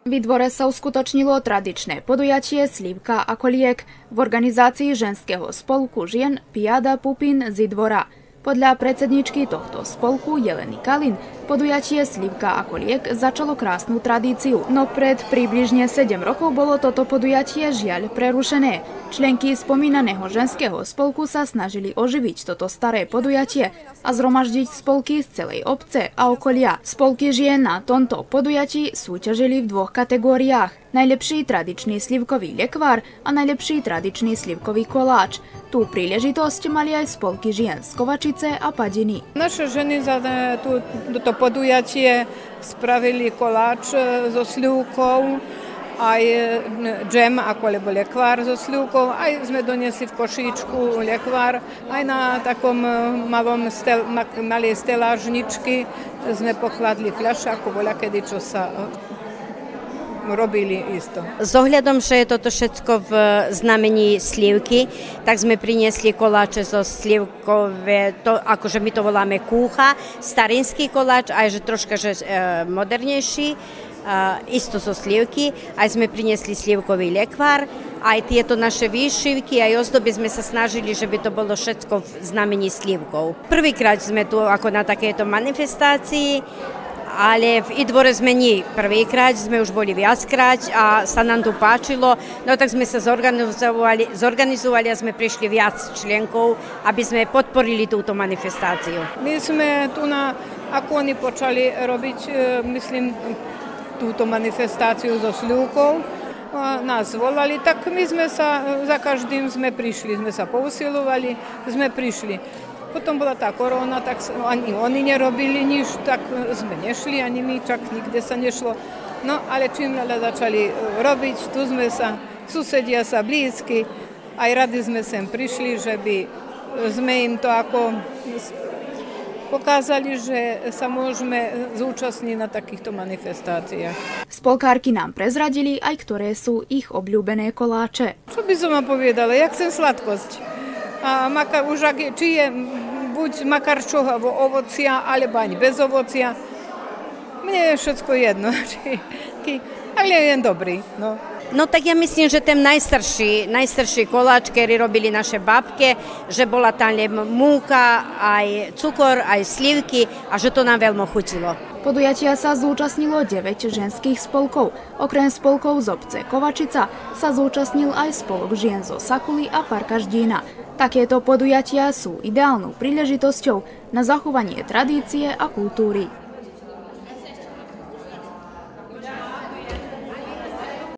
V Idvore sa uskutočnilo tradičné podujatie Slivka ako liek v organizácii ženského spolku žien Piada Pupin z Idvora. Podľa predsedničky tohto spolku Jeleny Kalin podujatie Slivka ako liek začalo krásnu tradíciu, no pred približne 7 rokov bolo toto podujatie žiaľ prerušené. Členky spomínaného ženského spolku sa snažili oživiť toto staré podujatie a zhromaždiť spolky z celej obce a okolia. Spolky žien na tomto podujatí súťažili v dvoch kategóriách: najlepší tradičný slivkový lekvár a najlepší tradičný slivkový koláč. Tú príležitosť mali aj spolky žien z Kovačice a Padiny. Naše ženy za toto podujatie spravili koláč so slivkou, aj džem alebo lekvár so slivkou, aj sme doniesli v košíčku lekvár, aj na takom malej stelážničky sme pokladli fľašu, voľa kedy čo sa robili isto. S ohľadom, že je toto všetko v znamení slivky, tak sme priniesli koláče zo slivkové, to, akože my to voláme kúcha, starinský koláč, aj že troška modernejší, isto zo slivky, aj sme priniesli slivkový lekvár, aj tieto naše výšivky, aj ozdoby sme sa snažili, že by to bolo všetko v znamení slivkov. Prvýkrát sme tu ako na takejto manifestácii, ale v Idvore sme nie prvýkrát, sme už boli viackrát a sa nám tu páčilo, no tak sme sa zorganizovali a sme prišli viac členkov, aby sme podporili túto manifestáciu. My sme tu ako oni počali robiť, myslím, túto manifestáciu so slivkou, nás volali, tak my sme sa, za každým sme prišli, sme sa pousilovali, sme prišli. Potom bola tá korona, tak ani oni nerobili nič, tak sme nešli, ani my, čak nikde sa nešlo. No ale čím veľa začali robiť, tu sme sa, susedia sa blízky, aj radi sme sem prišli, že by sme im to ako pokazali, že sa môžeme zúčastniť na takýchto manifestáciách. Spolkárky nám prezradili aj, ktoré sú ich obľúbené koláče. Čo by som vám povedala, ja chcem sladkosť. A či je buď makarčového ovocia, alebo ani bez ovocia. Mne je všetko jedno, ale je dobrý. No tak ja myslím, že ten najstarší koláč, ktorý robili naše babke, že bola tam múka, aj cukor, aj slivky a že to nám veľmi chutilo. Podujatia sa zúčastnilo 9 ženských spolkov. Okrem spolkov z obce Kovačica sa zúčastnil aj spolok žien zo Sakuly a Parka Ždína. Takéto podujatia sú ideálnou príležitosťou na zachovanie tradície a kultúry.